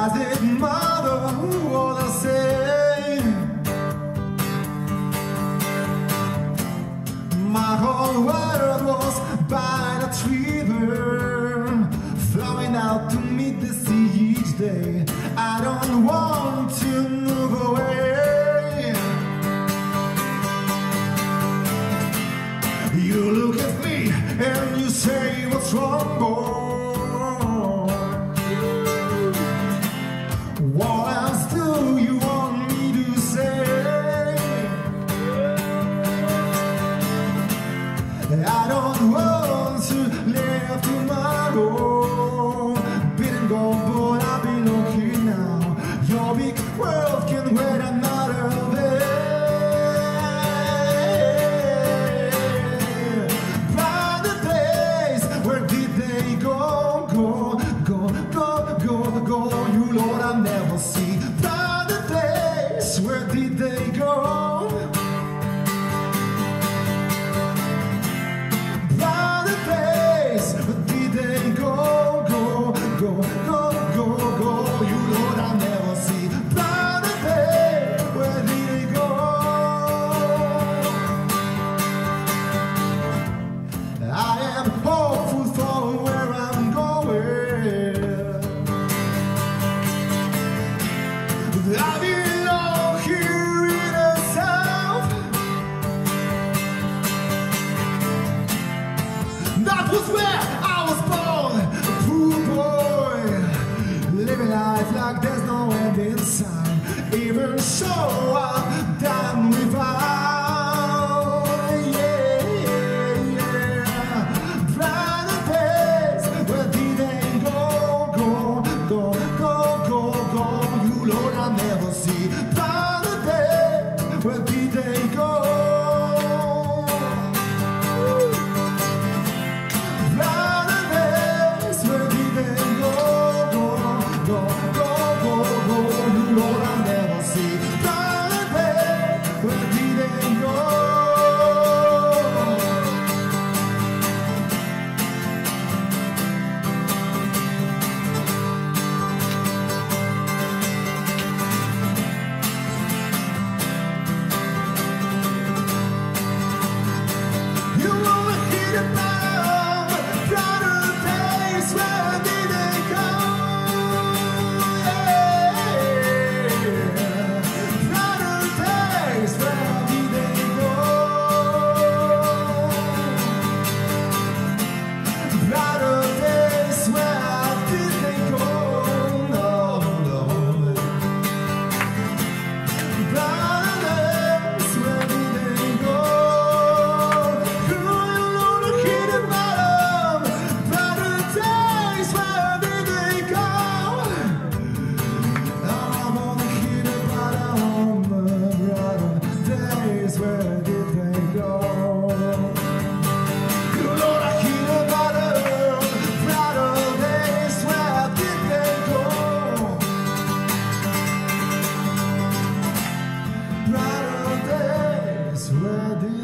Does it matter what I say? My whole world was by that river, flowing out to meet the sea each day. I don't want to move away. You look at me and you say, what's wrong, boy? What else do you want me to say? I don't want to live tomorrow. Been and gone, but I belong here now. Your big world can wait another day. Find the place, where did they go? Go, you Lord, I never see. Find the place, where did they go? Find the place, where did they go? Go, you Lord, I never see. Find the place, where did they go? I am hopeful for where I'm going. I belong here in the South. That was where I was born, a poor boy, living life like there's no end in sight. Even so, I'm done without. Find a place, where did they go? You Lord, I never see. Find a place, where did they go? Find a place, where did they go? You Lord, I never see. Find a place, where did they go? Where did